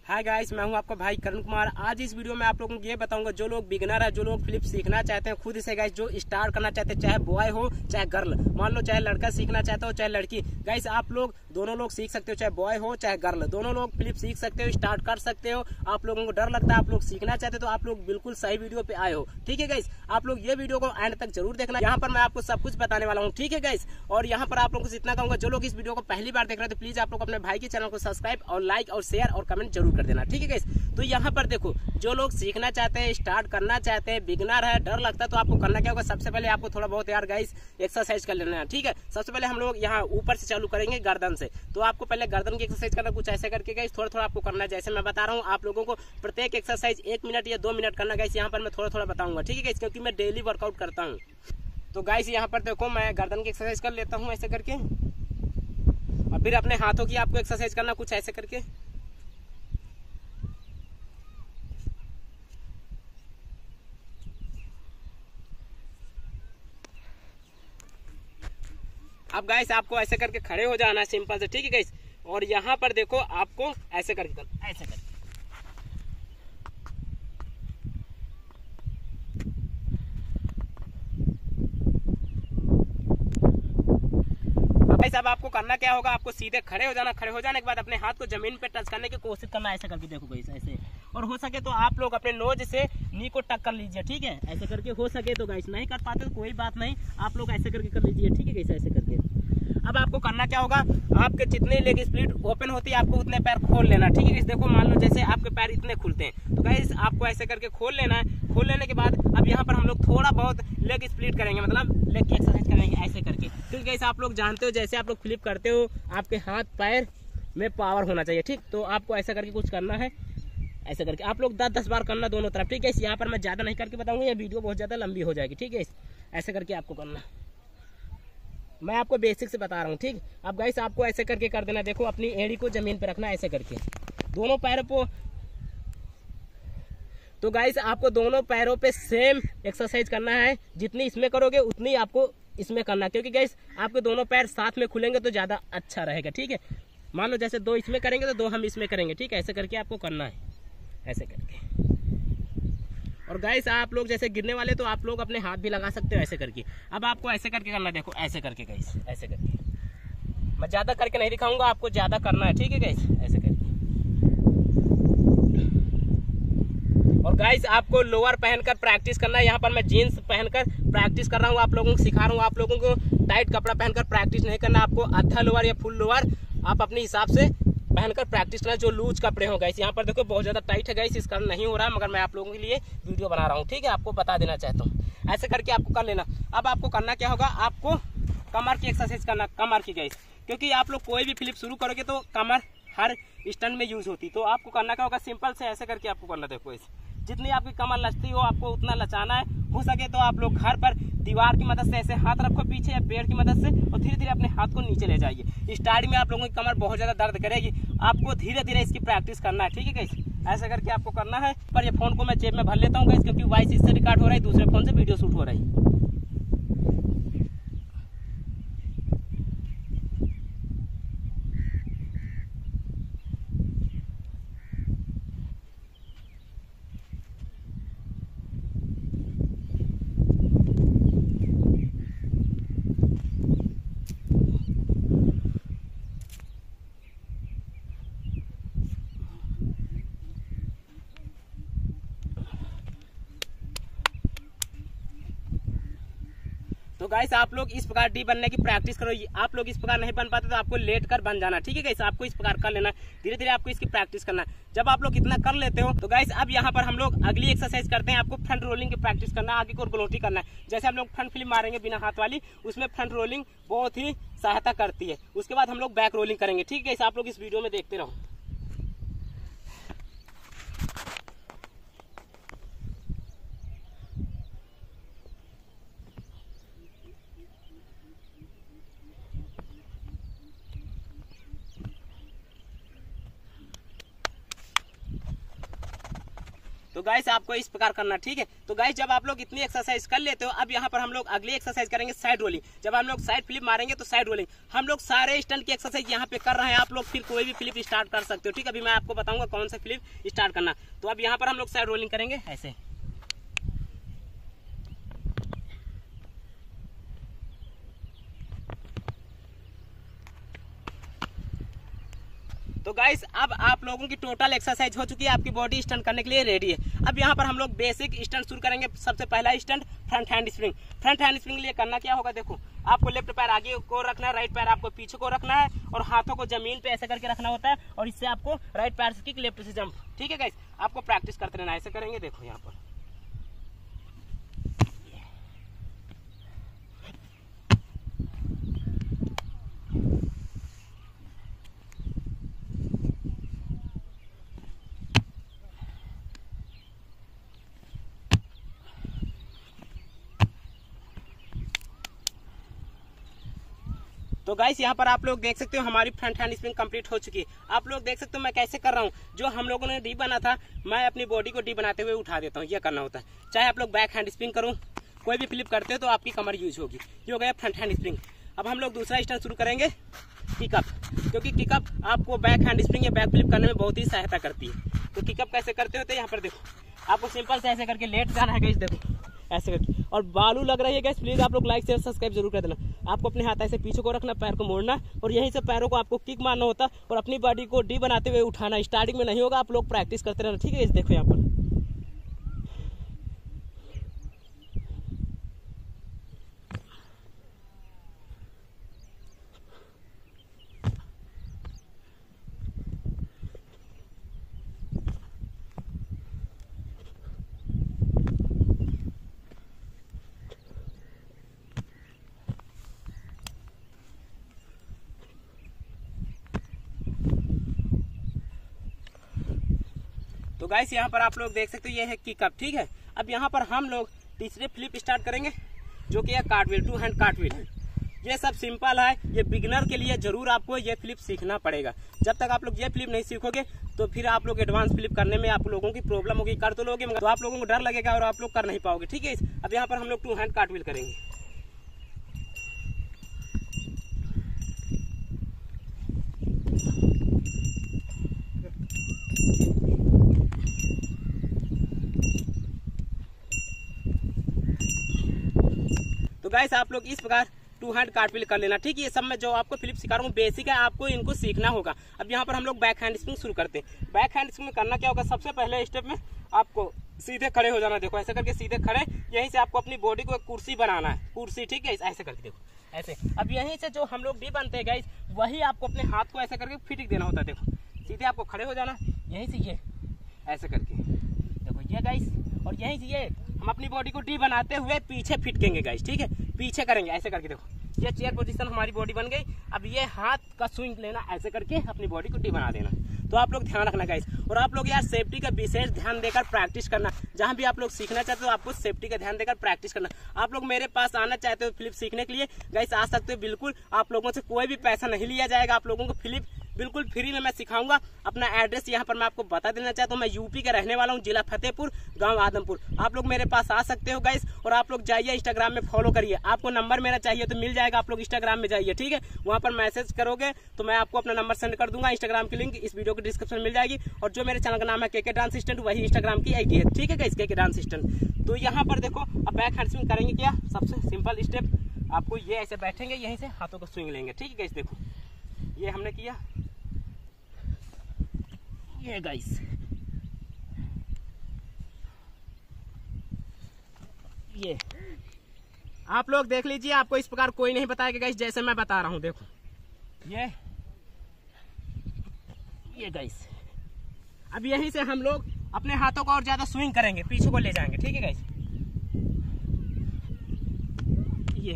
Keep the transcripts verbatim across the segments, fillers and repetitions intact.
Hi guys, मैं हूं आपका भाई करण कुमार। आज इस वीडियो में आप लोगों को ये बताऊंगा, जो लोग बिगिनर है, जो लोग फ्लिप सीखना चाहते हैं खुद से गाइस, जो स्टार्ट करना चाहते हैं, चाहे बॉय हो चाहे गर्ल, मान लो चाहे लड़का सीखना चाहते हो चाहे लड़की, गाइस आप लोग दोनों लोग सीख सकते हो, चाहे बॉय हो चाहे गर्ल, दोनों लोग फ्लिप सीख सकते हो, स्टार्ट कर सकते हो। आप लोगों को डर लगता है, आप लोग सीखना चाहते हो, तो आप लोग बिल्कुल सही वीडियो पे आए हो। ठीक है गाइस, आप लोग ये वीडियो को एंड तक जरूर देखना, यहाँ पर मैं आपको सब कुछ बताने वाला हूँ। ठीक है गाइस, और यहाँ पर आप लोगों को इतना कहूंगा, जो लोग इस वीडियो को पहली बार देख रहे हैं तो प्लीज आप लोग अपने भाई के चैनल को सब्सक्राइब और लाइक और शेयर और कमेंट जरूर कर देना। ठीक है गाइस, तो यहाँ पर देखो, जो लोग सीखना चाहते हैं, स्टार्ट करना चाहते हैं, बिगिनर है, डर लगता है, तो आपको करना क्या होगा, सबसे पहले आपको थोड़ा बहुत यार गाइस एक्सरसाइज कर लेना है। ठीक है, सबसे पहले हम लोग यहाँ ऊपर से चालू करेंगे, गर्दन से। तो आपको पहले गर्दन की एक्सरसाइज करना, कुछ ऐसे करके गाइस थोड़ा थोड़ा आपको करना है। जैसे मैं बता रहा हूँ आप लोगों को, प्रत्येक एक्सरसाइज एक मिनट या दो मिनट करना गाइस, यहाँ पर मैं थोड़ा थोड़ा बताऊंगा। ठीक है गाइस, क्योंकि मैं डेली वर्कआउट करता हूँ। तो गाइस यहाँ पर देखो, मैं गर्दन की एक्सरसाइज कर लेता हूँ ऐसे करके, और फिर अपने हाथों की आपको एक्सरसाइज करना कुछ ऐसे करके। अब गाइस आपको ऐसे करके खड़े हो जाना है सिंपल से। ठीक है गाइस, और यहाँ पर देखो आपको ऐसे करके करना, ऐसे करके। अब आपको करना क्या होगा, आपको सीधे खड़े हो जाना। खड़े हो जाने के बाद अपने हाथ को जमीन पे टच करने की कोशिश करना, ऐसे करके देखो गाइस, ऐसे। और हो सके तो आप लोग अपने नोज से नी को टक कर लीजिए। ठीक है, ऐसे करके हो सके तो गाइस, नहीं कर पाते तो कोई बात नहीं, आप लोग ऐसे करके कर लीजिए। ठीक है गाइस, ऐसे करके। अब आपको करना क्या होगा, आपके जितने लेग स्प्लिट ओपन होती है, आपको उतने पैर खोल लेना। ठीक है गाइस, देखो मान लो जैसे आपके पैर इतने खुलते हैं, तो गाइस आपको ऐसे करके खोल लेना है। खोल लेने के बाद अब यहाँ पर हम लोग थोड़ा बहुत लेग स्प्लिट करेंगे, मतलब लेग की एक्सरसाइज करेंगे ऐसे करके। क्योंकि गाइस आप लोग जानते हो, जैसे आप लोग फ्लिप करते हो, आपके हाथ पैर में पावर होना चाहिए। ठीक, तो आपको ऐसा करके कुछ करना है, ऐसे करके आप लोग दस दस बार करना दोनों तरफ। ठीक है, यहाँ पर मैं ज्यादा नहीं करके बताऊंगा, ये वीडियो बहुत ज्यादा लंबी हो जाएगी। ठीक है, ऐसे करके आपको करना, मैं आपको बेसिक से बता रहा हूँ। ठीक, अब गाइस आपको ऐसे करके कर देना। देखो, अपनी एड़ी को जमीन पे रखना ऐसे करके, दोनों पैरों को। तो गाइस आपको दोनों पैरों पे सेम एक्सरसाइज करना है, जितनी इसमें करोगे उतनी आपको इसमें करना, क्योंकि गाइस आपके दोनों पैर साथ में खुलेंगे तो ज्यादा अच्छा रहेगा। ठीक है, मान लो जैसे दो इसमें करेंगे तो दो हम इसमें करेंगे। ठीक है, ऐसे करके आपको करना है, ऐसे करके। और गाइस आप लोग जैसे गिरने वाले तो आप लोग अपने हाथ भी लगा सकते हो ऐसे करके। अब आपको ऐसे करके करना, देखो ऐसे करके गाइस, ऐसे करके। मैं ज्यादा करके नहीं दिखाऊंगा, आपको ज्यादा करना है। ठीक है गाइस, ऐसे करके। और गाइस आपको लोअर पहनकर प्रैक्टिस करना है। यहाँ पर मैं जीन्स पहनकर प्रैक्टिस कर रहा हूँ, आप लोगों को सिखा रहा हूँ। आप लोगों को टाइट कपड़ा पहनकर प्रैक्टिस नहीं करना, आपको आधा लोअर या फुल लोअर आप अपने हिसाब से पहनकर प्रैक्टिस करना, जो लूज कपड़े हो। गाइस यहाँ पर देखो बहुत ज्यादा टाइट है गाइस, इस कारण नहीं हो रहा है, मगर मैं आप लोगों के लिए वीडियो बना रहा हूँ। ठीक है, आपको बता देना चाहता हूँ, ऐसे करके आपको कर लेना। अब आपको करना क्या होगा, आपको कमर की एक्सरसाइज करना, कमर की गाइस, क्योंकि आप लोग कोई भी फ्लिप शुरू करोगे तो कमर हर स्टंट में यूज होती। तो आपको करना क्या होगा, सिंपल से ऐसे करके आपको करना। देखो इस जितनी आपकी कमर लचती हो, आपको उतना लचाना है। हो सके तो आप लोग घर पर दीवार की मदद से ऐसे हाथ रखो पीछे, या पेड़ की मदद से, और धीरे धीरे अपने हाथ को नीचे ले जाइए। स्टार्टिंग में आप लोगों की कमर बहुत ज्यादा दर्द करेगी, आपको धीरे धीरे इसकी प्रैक्टिस करना है। ठीक है गाइस, ऐसे करके आपको करना है। पर ये फोन को मैं जेब में भर लेता हूँ गाइस, क्योंकि वॉइस इससे रिकॉर्ड हो रहा है, दूसरे फोन से वीडियो शूट हो रही है। तो गाइस आप लोग इस प्रकार डी बनने की प्रैक्टिस करो। आप लोग इस प्रकार नहीं बन पाते तो आपको लेट कर बन जाना। ठीक है गाइस, आपको इस प्रकार कर लेना, धीरे धीरे आपको इसकी प्रैक्टिस करना। जब आप लोग इतना कर लेते हो तो गाइस अब यहाँ पर हम लोग अगली एक्सरसाइज करते हैं। आपको फ्रंट रोलिंग की प्रैक्टिस करना, आगे को गलोटी करना है। जैसे हम लोग फ्रंट फ्लिप मारेंगे बिना हाथ वाली, उसमें फ्रंट रोलिंग बहुत ही सहायता करती है। उसके बाद हम लोग बैक रोलिंग करेंगे। ठीक है, आप लोग इस वीडियो में देखते रहो। तो तो गाइस आपको इस प्रकार करना, ठीक है। तो गाइस जब आप लोग इतनी एक्सरसाइज कर लेते हो, अब यहाँ पर हम लोग अगली एक्सरसाइज करेंगे साइड रोलिंग। जब हम लोग साइड फ्लिप मारेंगे तो साइड रोलिंग, हम लोग सारे स्टंट की एक्सरसाइज यहाँ पे कर रहे हैं। आप लोग फिर कोई भी फ्लिप स्टार्ट कर सकते हो, ठीक है। अभी मैं आपको बताऊंगा कौन सा फ्लिप स्टार्ट करना। तो अब यहाँ पर हम लोग साइड रोलिंग करेंगे ऐसे। तो गाइस अब आप लोगों की टोटल एक्सरसाइज हो चुकी है, आपकी बॉडी स्टंट करने के लिए रेडी है। अब यहाँ पर हम लोग बेसिक स्टंट शुरू करेंगे। सबसे पहला stunt front hand spring. Front hand spring लिए करना क्या होगा, देखो आपको लेफ्ट पैर आगे को रखना है, राइट पैर आपको पीछे को रखना है और हाथों को जमीन पे ऐसे करके रखना होता है और इससे आपको राइट पैर से किक, लेफ्ट से जंप, ठीक है गाइस। आपको प्रैक्टिस करते रहना, ऐसे करेंगे, देखो यहाँ पर। तो गाइस यहाँ पर आप लोग देख सकते हो हमारी फ्रंट हैंड स्प्रिंग कंप्लीट हो चुकी है। आप लोग देख सकते हो मैं कैसे कर रहा हूँ। जो हम लोगों ने डी बना था, मैं अपनी बॉडी को डी बनाते हुए उठा देता हूँ, ये करना होता है। चाहे आप लोग बैक हैंड स्प्रिंग करो, कोई भी फ्लिप करते हो तो आपकी कमर यूज होगी। ये हो गया फ्रंट हैंड स्प्रिंग। अब हम लोग दूसरा स्टंट शुरू करेंगे किकअप, क्योंकि किकअप आपको बैक हैंड स्प्रिंग या बैक फ्लिप करने में बहुत ही सहायता करती है। तो किकअप कैसे करते होते हैं, यहाँ पर देखो, आपको सिंपल से ऐसे करके लेट जाना है गाइस, देखो ऐसे करके। और बालू लग रही है गाइस, प्लीज आप लोग लाइक शेयर सब्सक्राइब जरूर कर देना। आपको अपने हाथ ऐसे पीछे को रखना, पैर को मोड़ना और यहीं से पैरों को आपको किक मारना होता और अपनी बॉडी को डी बनाते हुए उठाना। स्टार्टिंग में नहीं होगा, आप लोग प्रैक्टिस करते रहना, ठीक है। इस देखो यहाँ पर तो गाइस यहाँ पर आप लोग देख सकते हो ये है किकअप, ठीक है। अब यहाँ पर हम लोग तीसरे फ्लिप स्टार्ट करेंगे, जो कि है कार्टव्हील, टू हैंड कार्टव्हील है। ये सब सिंपल है, ये बिगिनर के लिए जरूर आपको ये फ्लिप सीखना पड़ेगा। जब तक आप लोग ये फ्लिप नहीं सीखोगे तो फिर आप लोग एडवांस फ्लिप करने में आप लोगों की प्रॉब्लम होगी। कर तो लोगे तो आप लोगों को डर लगेगा और आप लोग कर नहीं पाओगे, ठीक है। अब यहाँ पर हम लोग टू हैंड कार्टव्हील करेंगे। तो गाइस आप लोग इस प्रकार टू हैंड कार्टव्हील कर लेना, ठीक है। ये सब मैं जो आपको फ्लिप सिखा रहा हूँ बेसिक है, आपको इनको सीखना होगा। अब यहाँ पर हम लोग बैक हैंड स्प्रिंग शुरू करते हैं। बैक हैंड स्प्रिंग में करना क्या होगा, सबसे पहले स्टेप में आपको सीधे खड़े हो जाना, देखो ऐसे करके सीधे खड़े। यहीं से आपको अपनी बॉडी को एक कुर्सी बनाना है, कुर्सी, ठीक है। ऐसे करके देखो ऐसे। अब यहीं से जो हम लोग डी बनते हैं गाइस, वही आपको अपने हाथ को ऐसे करके फिटिंग देना होता है। देखो सीधे आपको खड़े हो जाना, यहीं से ये ऐसे करके देखो ये गाइस, और यहीं से ये हम अपनी बॉडी को डी बनाते हुए पीछे फिटकेंगे गाइस, ठीक है। पीछे करेंगे ऐसे करके, देखो ये चेयर पोजीशन हमारी बॉडी बन गई। अब ये हाथ का स्विंग लेना, ऐसे करके अपनी बॉडी को डी बना देना। तो आप लोग ध्यान रखना गाइस, और आप लोग यार सेफ्टी का विशेष ध्यान देकर प्रैक्टिस करना। जहां भी आप लोग सीखना चाहते हो आपको सेफ्टी का ध्यान देकर प्रैक्टिस करना। आप लोग मेरे पास आना चाहते हो फ्लिप सीखने के लिए गाइस, आ सकते हो बिल्कुल। आप लोगों से कोई भी पैसा नहीं लिया जाएगा, आप लोगों को फ्लिप बिल्कुल फ्री में मैं सिखाऊंगा। अपना एड्रेस यहाँ पर मैं आपको बता देना चाहता हूँ। मैं यूपी का रहने वाला हूँ, जिला फतेहपुर, गांव आदमपुर। आप लोग मेरे पास आ सकते हो गाइस, और आप लोग जाइए इंस्टाग्राम में फॉलो करिए। आपको नंबर मेरा चाहिए तो मिल जाएगा, आप लोग इंस्टाग्राम में जाइए, ठीक है। वहाँ पर मैसेज करोगे तो मैं आपको अपना नंबर सेंड कर दूंगा। इंस्टाग्राम की लिंक इस वीडियो के डिस्क्रिप्शन में मिल जाएगी। और जो मेरे चैनल का नाम है के के डांस असिस्टेंट, वही इंस्टाग्राम की आईडी है, ठीक है गाइस, के के डांस असिस्टेंट। तो यहाँ पर देखो अब बैक हैंड स्विंग करेंगे क्या, सबसे सिंपल स्टेप, आपको ये ऐसे बैठेंगे, यहीं से हाथों को स्विंग लेंगे, ठीक है गाइस। देखो ये हमने किया, ये गाइस ये आप लोग देख लीजिए, आपको इस प्रकार कोई नहीं बताएगा गाइस, जैसे मैं बता रहा हूं। देखो ये ये गाइस। अब यहीं से हम लोग अपने हाथों को और ज्यादा स्विंग करेंगे, पीछे को ले जाएंगे, ठीक है गाइस। ये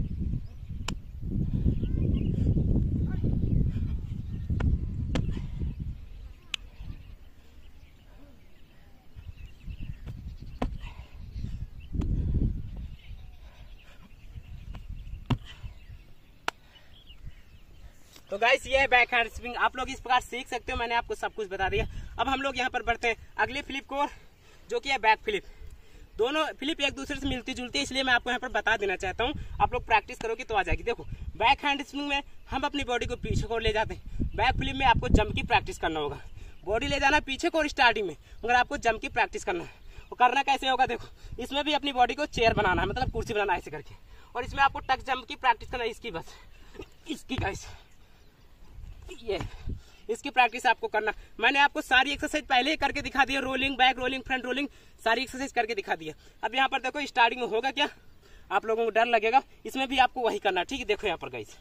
तो गाइस ये है बैक हैंड स्विंग, आप लोग इस प्रकार सीख सकते हो। मैंने आपको सब कुछ बता दिया। अब हम लोग यहाँ पर बढ़ते हैं अगली फ्लिप को, जो कि है बैक फ्लिप। दोनों फ्लिप एक दूसरे से मिलती जुलती है, इसलिए मैं आपको यहाँ पर बता देना चाहता हूँ। आप लोग प्रैक्टिस करोगे तो आ जाएगी। देखो बैक हैंड स्विंग में हम अपनी बॉडी को पीछे को ले जाते हैं, बैक फ्लिप में आपको जंप की प्रैक्टिस करना होगा। बॉडी ले जाना पीछे को और स्टार्टिंग में मगर आपको जंप की प्रैक्टिस करना है। वो करना कैसे होगा, देखो इसमें भी अपनी बॉडी को चेयर बनाना है, मतलब कुर्सी बनाना है ऐसे करके, और इसमें आपको टक जंप की प्रैक्टिस करना है, इसकी बस इसकी गाइस ये इसकी प्रैक्टिस आपको करना। मैंने आपको सारी एक्सरसाइज पहले ही करके दिखा दी है, rolling, back rolling, front rolling, सारी एक्सरसाइज करके दिखा दी है। अब यहाँ पर देखो स्टार्टिंग में होगा क्या, आप लोगों को डर लगेगा, इसमें भी आपको वही करना, ठीक है। देखो यहाँ पर गाइस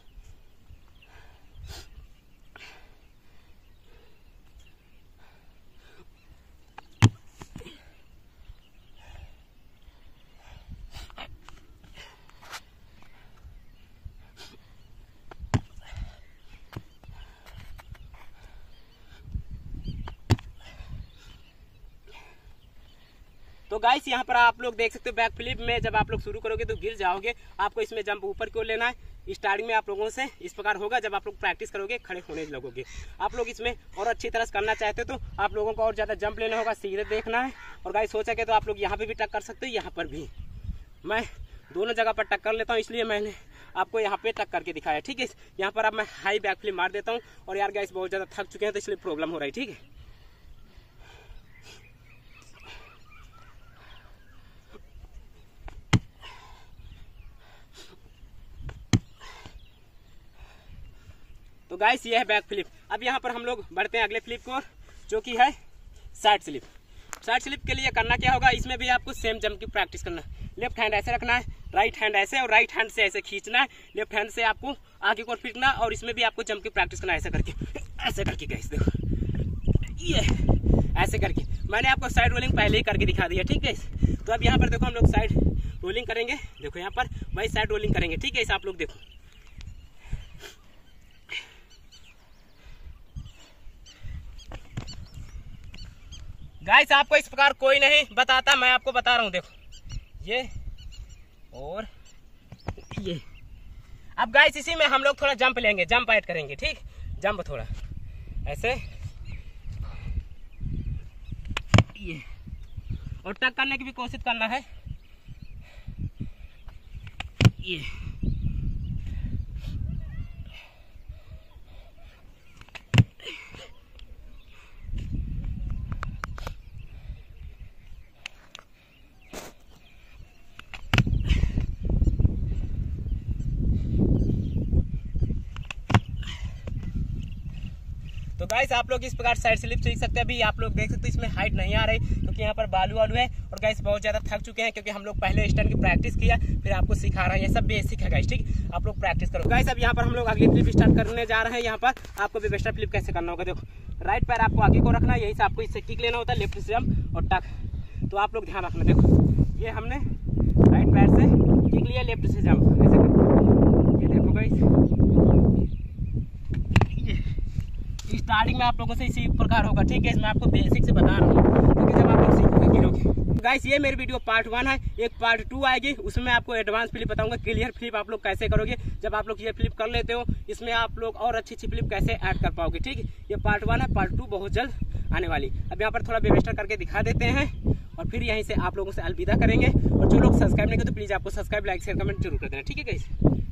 तो गाइस यहाँ पर आप लोग देख सकते हो बैक फ्लिप में जब आप लोग शुरू करोगे तो गिर जाओगे। आपको इसमें जंप ऊपर क्यों लेना है, स्टार्टिंग में आप लोगों से इस प्रकार होगा। जब आप लोग प्रैक्टिस करोगे खड़े होने लगोगे। आप लोग इसमें और अच्छी तरह से करना चाहते हो तो आप लोगों को और ज्यादा जंप लेना होगा, सीधे देखना है। और गाइस हो सके तो आप लोग यहाँ पे भी टक कर सकते हो, यहाँ पर भी। मैं दोनों जगह पर टक कर लेता हूँ, इसलिए मैंने आपको यहाँ पे टक करके दिखाया, ठीक है। यहाँ पर अब मैं हाई बैक फ्लिप मार देता हूँ। और यार गाइस बहुत ज्यादा थक चुके हैं तो इसलिए प्रॉब्लम हो रही है, ठीक है। तो गाइस ये है बैक फ्लिप। अब यहाँ पर हम लोग बढ़ते हैं अगले फ्लिप को, जो कि है साइड स्लिप। साइड स्लिप के लिए करना क्या होगा, इसमें भी आपको सेम जंप की प्रैक्टिस करना है। लेफ्ट हैंड ऐसे रखना है, राइट हैंड ऐसे, और राइट हैंड से ऐसे खींचना है, लेफ्ट हैंड से आपको आगे को खींचना, और इसमें भी आपको जंप की प्रैक्टिस करना है ऐसे करके, ऐसे करके गाइस देखो ये ऐसे करके। मैंने आपको साइड रोलिंग पहले ही करके दिखा दिया, ठीक है। तो अब यहाँ पर देखो हम लोग साइड रोलिंग करेंगे। देखो यहाँ पर वही साइड रोलिंग करेंगे, ठीक है। इसे आप लोग देखो गाइस, आपको इस प्रकार कोई नहीं बताता, मैं आपको बता रहा हूँ। देखो ये और ये। अब गाइस इसी में हम लोग थोड़ा जंप लेंगे, जंप ऐड करेंगे, ठीक। जंप थोड़ा ऐसे ये, और टक करने की भी कोशिश करना है ये। तो गाइस आप लोग इस प्रकार साइड स्लिप सीख सकते हैं। अभी आप लोग देख सकते हो इसमें हाइट नहीं आ रही क्योंकि यहाँ पर बालू वालू है। और गाइस बहुत ज्यादा थक चुके हैं क्योंकि हम लोग पहले स्टंट की प्रैक्टिस किया, फिर आपको सिखा रहे हैं। ये सब बेसिक है गाइस, ठीक। आप लोग प्रैक्टिस करो गाइस। अब यहाँ पर हम लोग अगली फ्लिप स्टार्ट करने जा रहे हैं। यहाँ पर आपको भी वेस्टर्न फ्लिप कैसे करना होगा, देखो राइट पैर आपको आगे को रखना है, यही से आपको इससे किक लेना होता है, लेफ्ट से जंप और टक। तो आप लोग ध्यान रखना, देखो ये हमने राइट पैर से किक लिया, लेफ्ट से जंप ऐसे कर। ये देखो गाइस स्टार्टिंग में आप लोगों से इसी प्रकार होगा, ठीक है। इसमें आपको बेसिक से बता रहा हूँ क्योंकि जब आप लोग सीखोगे गिरोगे। गाइस ये मेरी वीडियो पार्ट वन है, एक पार्ट टू आएगी, उसमें आपको एडवांस फ्लिप बताऊंगा, क्लियर फ्लिप आप लोग कैसे करोगे। जब आप लोग ये फ्लिप कर लेते हो इसमें आप लोग और अच्छी अच्छी फ्लिप कैसे ऐड कर पाओगे, ठीक है। ये पार्ट वन है, पार्ट टू बहुत जल्द आने वाली। अब यहाँ पर थोड़ा बेवेस्टर करके दिखा देते हैं और फिर यहीं से आप लोगों से अलविदा करेंगे। और जो लोग सब्सक्राइब नहीं करते तो प्लीज आपको सब्सक्राइब, लाइक, शेयर, कमेंट जरूर कर देना, ठीक है गाइस।